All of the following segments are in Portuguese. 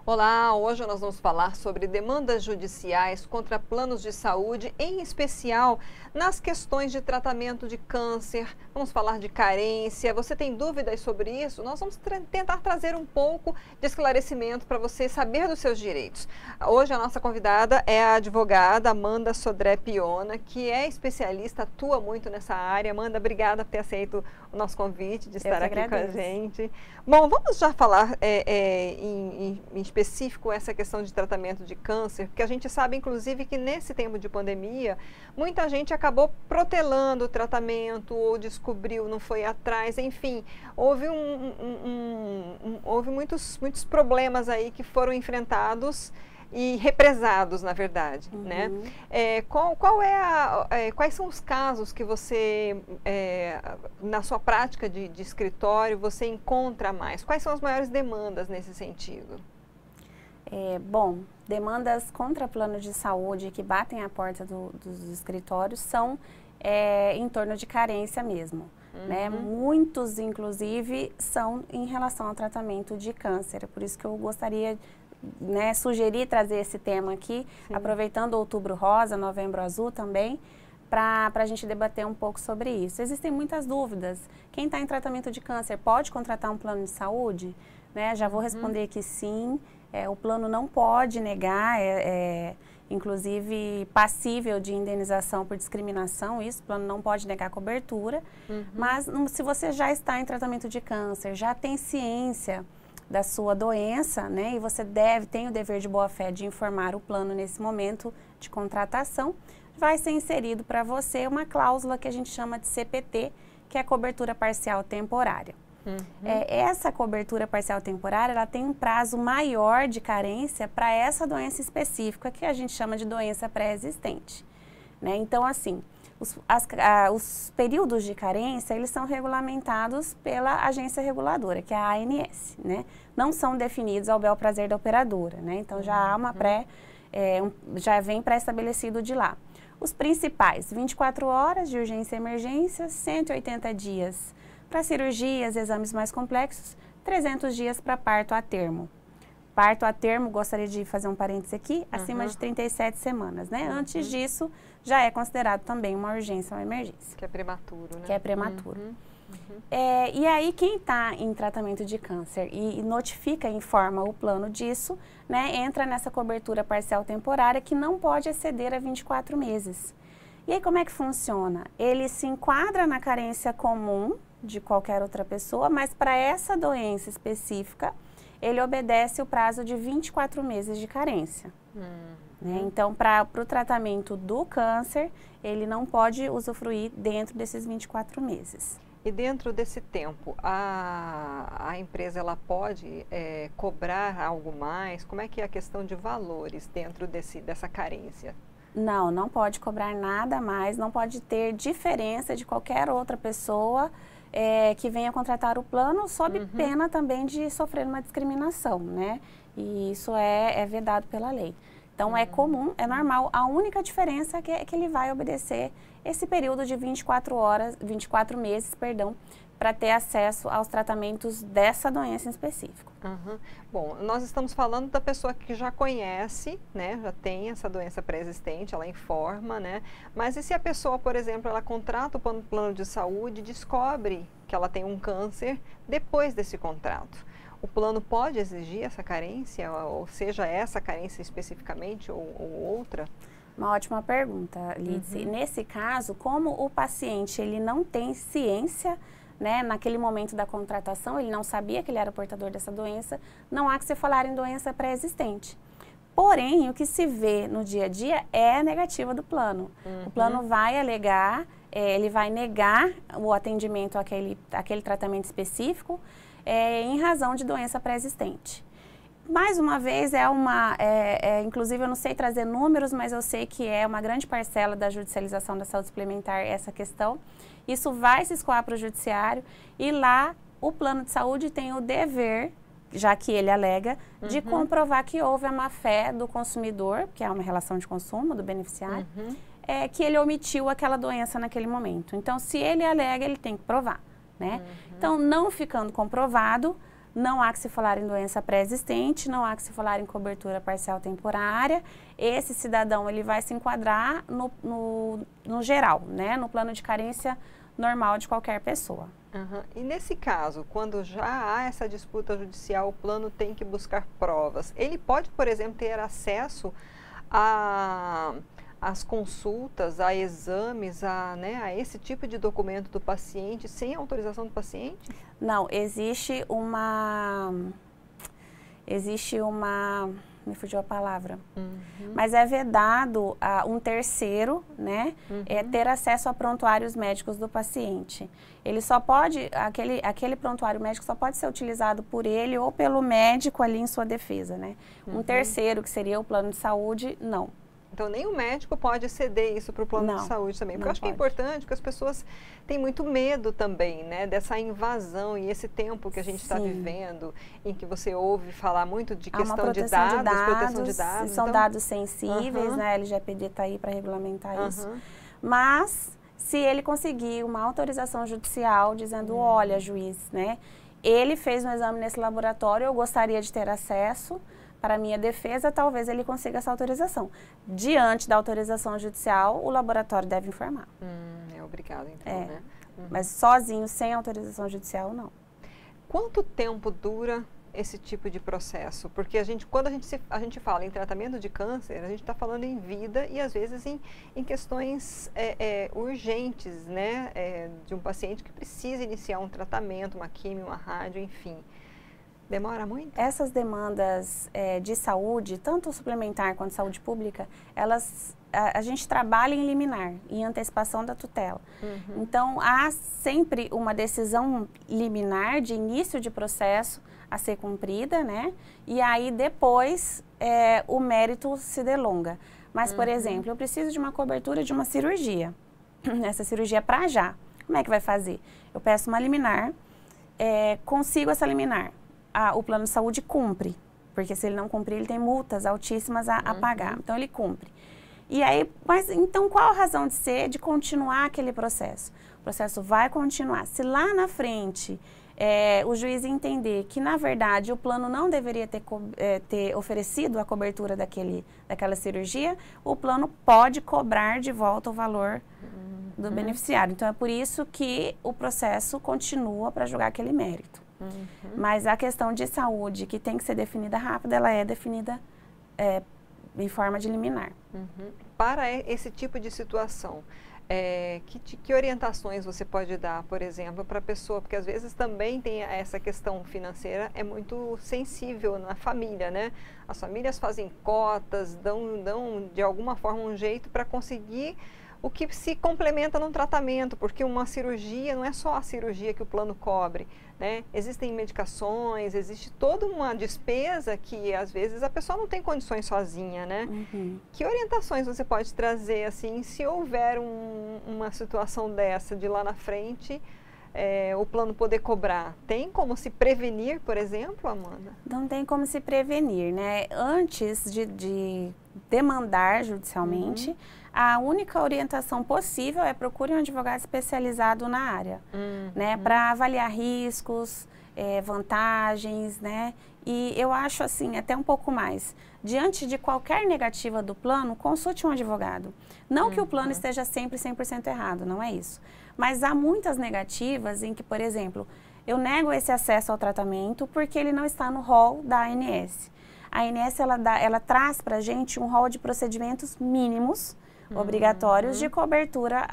Olá, hoje nós vamos falar sobre demandas judiciais contra planos de saúde, em especial nas questões de tratamento de câncer. Vamos falar de carência. Você tem dúvidas sobre isso? Nós vamos tentar trazer um pouco de esclarecimento para você saber dos seus direitos. Hoje a nossa convidada é a advogada Amanda Sodré Piona, que é especialista, atua muito nessa área. Amanda, obrigada por ter aceito o nosso convite de estar aqui com a gente. Bom, vamos já falar em específico essa questão de tratamento de câncer, porque a gente sabe, inclusive, que nesse tempo de pandemia, muita gente acabou protelando o tratamento ou descobriu, não foi atrás, enfim, houve, houve muitos problemas aí que foram enfrentados e represados, na verdade, né? Quais são os casos que você, na sua prática de escritório, você encontra mais? Quais são as maiores demandas nesse sentido? Bom, demandas contra plano de saúde que batem à porta dos escritórios são em torno de carência mesmo, né? Muitos, inclusive, são em relação ao tratamento de câncer. Por isso que eu gostaria, né, sugerir trazer esse tema aqui, aproveitando Outubro Rosa, Novembro Azul também, para a gente debater um pouco sobre isso. Existem muitas dúvidas. Quem está em tratamento de câncer pode contratar um plano de saúde? Né? Já vou responder que sim. O plano não pode negar, inclusive passível de indenização por discriminação, isso, o plano não pode negar cobertura, mas se você já está em tratamento de câncer, já tem ciência da sua doença, né, e você tem o dever de boa-fé de informar o plano nesse momento de contratação, vai ser inserido para você uma cláusula que a gente chama de CPT, que é a cobertura parcial temporária. Essa cobertura parcial temporária, ela tem um prazo maior de carência para essa doença específica, que a gente chama de doença pré-existente, né? Então, assim, os períodos de carência, eles são regulamentados pela agência reguladora, que é a ANS, né? Não são definidos ao bel prazer da operadora, né? Então, já há uma já vem pré-estabelecido de lá. Os principais, 24 horas de urgência e emergência, 180 dias para cirurgias, exames mais complexos, 300 dias para parto a termo. Parto a termo, gostaria de fazer um parênteses aqui, acima de 37 semanas, né? Antes disso, já é considerado também uma urgência ou uma emergência. Que é prematuro, né? Que é prematuro. E aí, quem está em tratamento de câncer e notifica, informa o plano disso, né? Entra nessa cobertura parcial temporária que não pode exceder a 24 meses. E aí, como é que funciona? Ele se enquadra na carência comum de qualquer outra pessoa, mas para essa doença específica, ele obedece o prazo de 24 meses de carência. Né? Então, para o tratamento do câncer, ele não pode usufruir dentro desses 24 meses. E dentro desse tempo, a empresa ela pode cobrar algo mais? Como é que é a questão de valores dentro dessa carência? Não pode cobrar nada mais, não pode ter diferença de qualquer outra pessoa que venha contratar o plano, sob pena também de sofrer uma discriminação, né? E isso é vedado pela lei. Então, é comum, é normal. A única diferença é que ele vai obedecer esse período de 24 meses, para ter acesso aos tratamentos dessa doença em específico. Bom, nós estamos falando da pessoa que já conhece, né, já tem essa doença pré-existente, ela informa, né, mas e se a pessoa, por exemplo, ela contrata o plano de saúde e descobre que ela tem um câncer depois desse contrato? O plano pode exigir essa carência, ou seja, essa carência especificamente ou outra? Uma ótima pergunta, Lídice. Nesse caso, como o paciente ele não tem ciência, né, naquele momento da contratação, ele não sabia que ele era portador dessa doença, não há que se falar em doença pré-existente. Porém, o que se vê no dia a dia é a negativa do plano. O plano vai alegar, ele vai negar o atendimento àquele tratamento específico em razão de doença pré-existente. Mais uma vez, inclusive eu não sei trazer números, mas eu sei que é uma grande parcela da judicialização da saúde suplementar essa questão. Isso vai se escoar para o judiciário e lá o plano de saúde tem o dever, já que ele alega, de comprovar que houve a má-fé do consumidor, que é uma relação de consumo do beneficiário, que ele omitiu aquela doença naquele momento. Então, se ele alega, ele tem que provar, né? Então, não ficando comprovado, não há que se falar em doença pré-existente, não há que se falar em cobertura parcial temporária. Esse cidadão ele vai se enquadrar no geral, né? No plano de carência normal de qualquer pessoa. Uhum. E nesse caso, quando já há essa disputa judicial, o plano tem que buscar provas. Ele pode, por exemplo, ter acesso às consultas, a exames, né, a esse tipo de documento do paciente sem autorização do paciente? Não, existe uma... me fugiu a palavra, mas é vedado a um terceiro, né, ter acesso a prontuários médicos do paciente. Ele só pode, aquele prontuário médico só pode ser utilizado por ele ou pelo médico ali em sua defesa, né. Um terceiro, que seria o plano de saúde, não. Então, nem o médico pode ceder isso para o plano de saúde também. Porque eu acho que é importante, porque as pessoas têm muito medo também, né, dessa invasão e esse tempo que a gente está vivendo, em que você ouve falar muito de questão de dados, proteção de dados. São dados sensíveis, né, a LGPD está aí para regulamentar isso. Mas, se ele conseguir uma autorização judicial dizendo, olha, juiz, né, ele fez um exame nesse laboratório, eu gostaria de ter acesso. Para a minha defesa, talvez ele consiga essa autorização. Diante da autorização judicial, o laboratório deve informar. É obrigado, então, né? Mas sozinho, sem autorização judicial, não. Quanto tempo dura esse tipo de processo? Porque quando a gente fala em tratamento de câncer, a gente está falando em vida e, às vezes, em questões urgentes, né? De um paciente que precisa iniciar um tratamento, uma quimio, uma rádio, enfim. Demora muito? Essas demandas de saúde, tanto suplementar quanto saúde pública, a gente trabalha em liminar, em antecipação da tutela. Então, há sempre uma decisão liminar de início de processo a ser cumprida, né? E aí, depois, o mérito se delonga. Mas, por exemplo, eu preciso de uma cobertura de uma cirurgia. Essa cirurgia é para já. Como é que vai fazer? Eu peço uma liminar, consigo essa liminar. O plano de saúde cumpre, porque se ele não cumprir, ele tem multas altíssimas a pagar. Então, ele cumpre. E aí, mas então qual a razão de ser de continuar aquele processo? O processo vai continuar. Se lá na frente o juiz entender que, na verdade, o plano não deveria ter oferecido a cobertura daquela cirurgia, o plano pode cobrar de volta o valor do beneficiário. Então, é por isso que o processo continua para julgar aquele mérito. Mas a questão de saúde, que tem que ser definida rápida, ela é definida em forma de liminar. Para esse tipo de situação, que orientações você pode dar, por exemplo, para a pessoa? Porque às vezes também tem essa questão financeira, é muito sensível na família, né? As famílias fazem cotas, dão de alguma forma um jeito para conseguir o que se complementa num tratamento, porque uma cirurgia não é só a cirurgia que o plano cobre, né? Existem medicações, existe toda uma despesa que às vezes a pessoa não tem condições sozinha, né? Que orientações você pode trazer, assim, se houver uma situação dessa de lá na frente, o plano poder cobrar? Tem como se prevenir, por exemplo, Amanda? Não tem como se prevenir, né? Antes de demandar judicialmente, a única orientação possível é procure um advogado especializado na área, né? Para avaliar riscos, vantagens, né? E eu acho assim, até um pouco mais, diante de qualquer negativa do plano, consulte um advogado. Não que o plano esteja sempre 100% errado, não é isso. Mas há muitas negativas em que, por exemplo, eu nego esse acesso ao tratamento porque ele não está no rol da ANS. A ANS, ela traz para a gente um rol de procedimentos mínimos, obrigatórios, de cobertura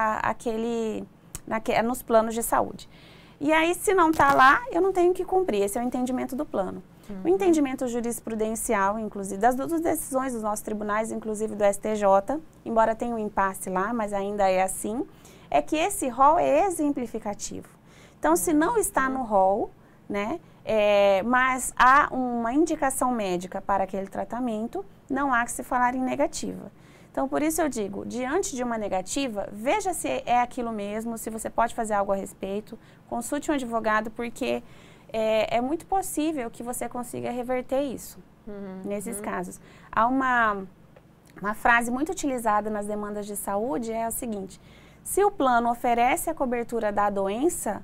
nos planos de saúde. E aí, se não está lá, eu não tenho que cumprir. Esse é o entendimento do plano. O entendimento jurisprudencial, inclusive, das duas decisões dos nossos tribunais, inclusive do STJ, embora tenha um impasse lá, mas ainda é assim, é que esse rol é exemplificativo. Então, se não está no rol, né, mas há uma indicação médica para aquele tratamento, não há que se falar em negativa. Então, por isso eu digo, diante de uma negativa, veja se é aquilo mesmo, se você pode fazer algo a respeito, consulte um advogado, porque é muito possível que você consiga reverter isso, nesses casos. Há uma frase muito utilizada nas demandas de saúde, é a seguinte: se o plano oferece a cobertura da doença,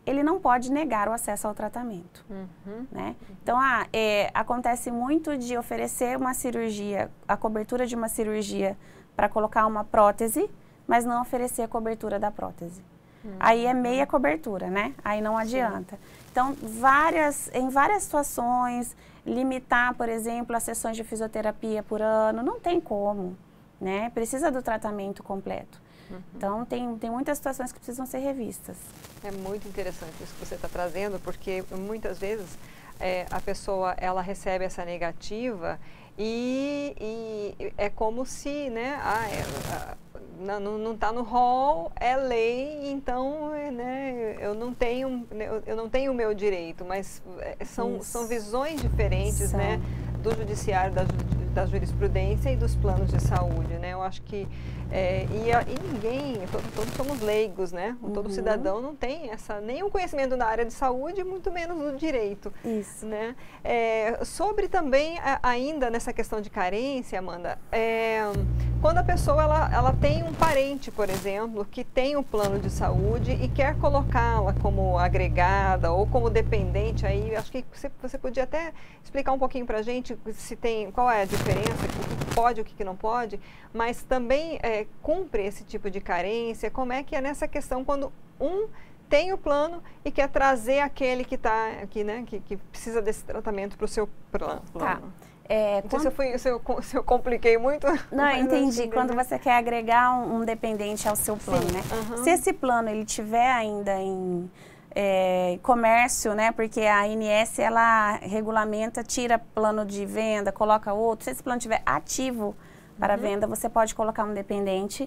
ele não pode negar o acesso ao tratamento, né? Então, acontece muito de oferecer uma cirurgia, a cobertura de uma cirurgia para colocar uma prótese, mas não oferecer a cobertura da prótese. Aí é meia cobertura, né? Aí não adianta. Então, em várias situações, limitar, por exemplo, as sessões de fisioterapia por ano, não tem como, né? Precisa do tratamento completo. Então, tem muitas situações que precisam ser revistas. É muito interessante isso que você está trazendo, porque muitas vezes a pessoa, ela recebe essa negativa e é como se, né, não está no rol, é lei, então, né, eu não tenho o meu direito, mas são visões diferentes, né, do judiciário, da jurisprudência e dos planos de saúde, né? Eu acho que e ninguém, todos somos leigos, né? Todo cidadão não tem nenhum conhecimento na área de saúde, muito menos do direito. Isso. Né? Sobre também, ainda nessa questão de carência, Amanda, quando a pessoa ela tem um parente, por exemplo, que tem um plano de saúde e quer colocá-la como agregada ou como dependente, aí acho que você podia até explicar um pouquinho para a gente qual é a diferença, o que pode, o que não pode, mas também cumpre esse tipo de carência, como é que é nessa questão quando tem o plano e quer trazer aquele que está aqui, né, que precisa desse tratamento para o seu plano. Tá. Não sei se eu compliquei muito. Não, entendi. Quando você quer agregar um dependente ao seu plano, né? Se esse plano ele tiver ainda em comércio, né? Porque a ANS, ela regulamenta, tira plano de venda, coloca outro. Se esse plano estiver ativo para venda, você pode colocar um dependente.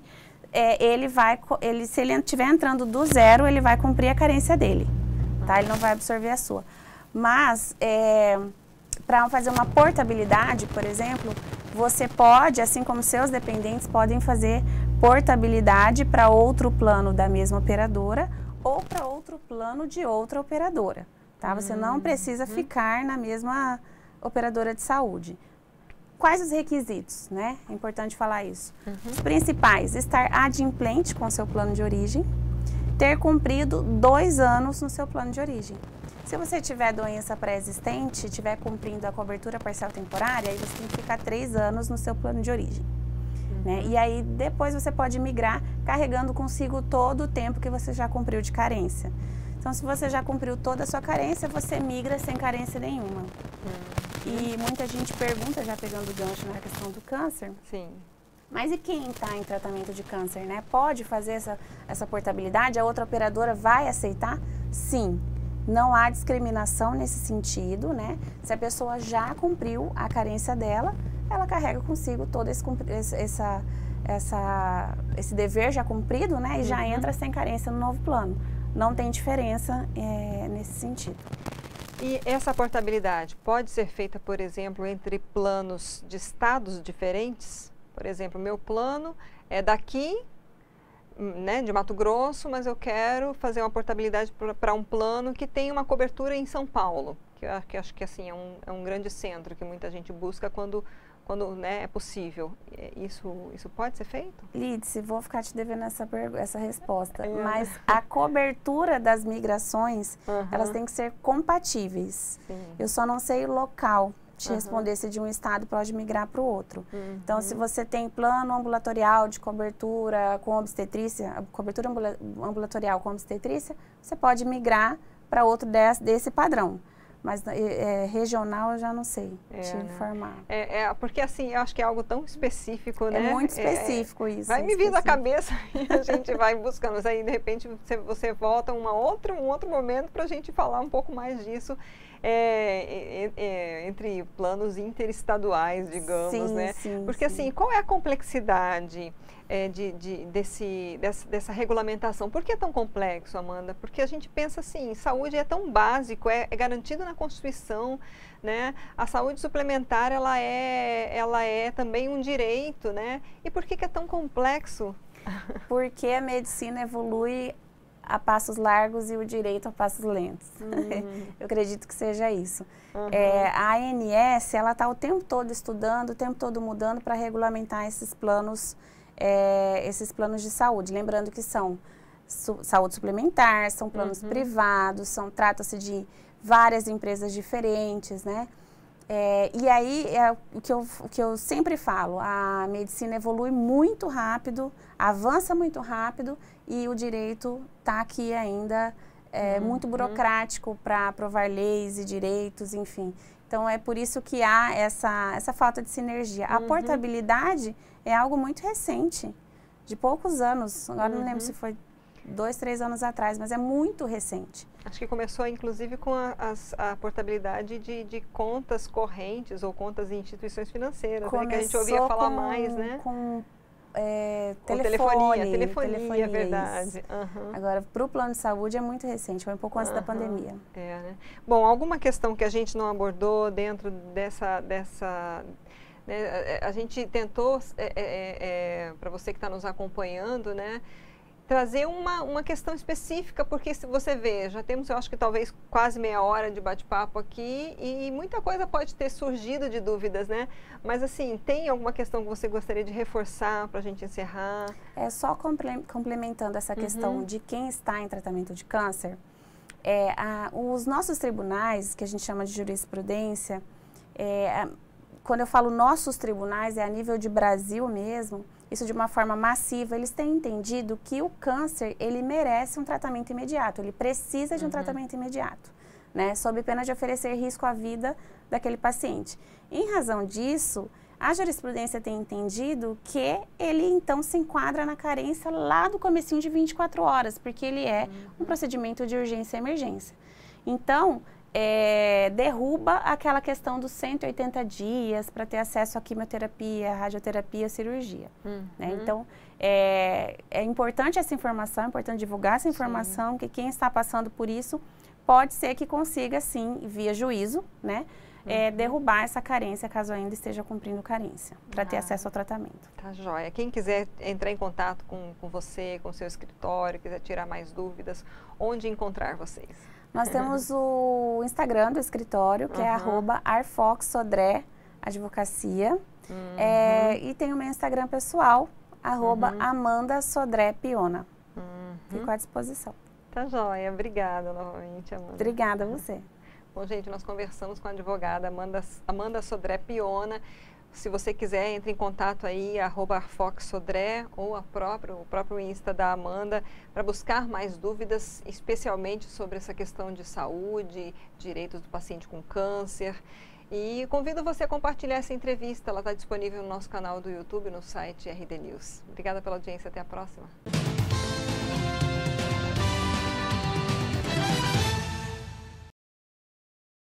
Se ele estiver entrando do zero, ele vai cumprir a carência dele, tá? Ele não vai absorver a sua. Mas, para fazer uma portabilidade, por exemplo, você pode, assim como seus dependentes, podem fazer portabilidade para outro plano da mesma operadora ou para outro plano de outra operadora, tá? Você não precisa ficar na mesma operadora de saúde. Quais os requisitos, né? É importante falar isso. Os principais: estar adimplente com o seu plano de origem, ter cumprido 2 anos no seu plano de origem. Se você tiver doença pré-existente, estiver cumprindo a cobertura parcial temporária, aí você tem que ficar 3 anos no seu plano de origem. Né? E aí depois você pode migrar carregando consigo todo o tempo que você já cumpriu de carência. Então, se você já cumpriu toda a sua carência, você migra sem carência nenhuma. E muita gente pergunta, já pegando o gancho na questão do câncer. Sim. Mas e quem está em tratamento de câncer, né? Pode fazer essa portabilidade? A outra operadora vai aceitar? Sim. Não há discriminação nesse sentido, né? Se a pessoa já cumpriu a carência dela, ela carrega consigo todo esse dever já cumprido, né? E já entra sem carência no novo plano. Não tem diferença nesse sentido. E essa portabilidade pode ser feita, por exemplo, entre planos de estados diferentes? Por exemplo, meu plano é daqui, né, de Mato Grosso, mas eu quero fazer uma portabilidade para um plano que tem uma cobertura em São Paulo, que acho que assim, é um grande centro que muita gente busca quando né, é possível. Isso pode ser feito? Lídice, vou ficar te devendo essa resposta. Mas a cobertura das migrações, elas têm que ser compatíveis. Sim. Eu só não sei o local te responder se de um estado pode migrar para o outro. Então, se você tem plano ambulatorial de cobertura com obstetrícia, cobertura ambulatorial com obstetrícia, você pode migrar para outro desse padrão. Mas regional eu já não sei te informar. Porque assim, eu acho que é algo tão específico, né? É muito específico isso. Vai me vindo à cabeça e a gente vai buscando. Mas aí, de repente, você volta um outro momento para a gente falar um pouco mais disso. Entre planos interestaduais, digamos, né? Sim, porque assim, qual é a complexidade dessa regulamentação? Por que é tão complexo, Amanda? Porque a gente pensa assim, saúde é tão básico, é garantido na Constituição, né? A saúde suplementar, ela é também um direito, né? E por que é tão complexo? Porque a medicina evolui a passos largos e o direito a passos lentos. Eu acredito que seja isso. A ANS, ela está o tempo todo estudando, o tempo todo mudando para regulamentar esses planos de saúde. Lembrando que são saúde suplementar, são planos privados, trata-se de várias empresas diferentes, né? E aí, o que eu sempre falo, a medicina evolui muito rápido, avança muito rápido e o direito está aqui ainda muito burocrático para aprovar leis e direitos, enfim. Então, é por isso que há essa falta de sinergia. A portabilidade é algo muito recente, de poucos anos, agora não lembro se foi 2, 3 anos atrás, mas é muito recente. Acho que começou, inclusive, com a portabilidade de contas correntes ou contas em instituições financeiras, né? Que a gente ouvia falar mais, né? Telefonia, é verdade. Agora, para o plano de saúde é muito recente, foi um pouco antes da pandemia. Né? Bom, alguma questão que a gente não abordou dentro dessa né? A gente tentou, para você que está nos acompanhando, né? Trazer uma questão específica, porque se você vê, já temos, eu acho que talvez quase meia hora de bate-papo aqui e muita coisa pode ter surgido de dúvidas, né? Mas assim, tem alguma questão que você gostaria de reforçar para a gente encerrar? Só complementando essa questão de quem está em tratamento de câncer, os nossos tribunais, que a gente chama de jurisprudência, quando eu falo nossos tribunais, é a nível de Brasil mesmo, isso de uma forma massiva, eles têm entendido que o câncer, ele merece um tratamento imediato, ele precisa de um tratamento imediato, né, sob pena de oferecer risco à vida daquele paciente. Em razão disso, a jurisprudência tem entendido que ele, então, se enquadra na carência lá do comecinho de 24 horas, porque ele é um procedimento de urgência e emergência. Então, derruba aquela questão dos 180 dias para ter acesso à quimioterapia, radioterapia, cirurgia. Né? Então, é importante essa informação, é importante divulgar essa informação, que quem está passando por isso pode ser que consiga, sim, via juízo, né, derrubar essa carência, caso ainda esteja cumprindo carência, para ter acesso ao tratamento. Tá joia. Quem quiser entrar em contato com você, com o seu escritório, quiser tirar mais dúvidas, onde encontrar vocês? Nós temos o Instagram do escritório, que é @arfoxsodré advocacia. E tem o meu Instagram pessoal, @amandasodrépiona. Fico à disposição. Tá joia. Obrigada novamente, Amanda. Obrigada a você. Bom, gente, nós conversamos com a advogada Amanda Sodré Piona. Se você quiser, entre em contato aí, @arfoxsodré ou o próprio Insta da Amanda, para buscar mais dúvidas, especialmente sobre essa questão de saúde, direitos do paciente com câncer. E convido você a compartilhar essa entrevista, ela está disponível no nosso canal do YouTube, no site RD News. Obrigada pela audiência, até a próxima.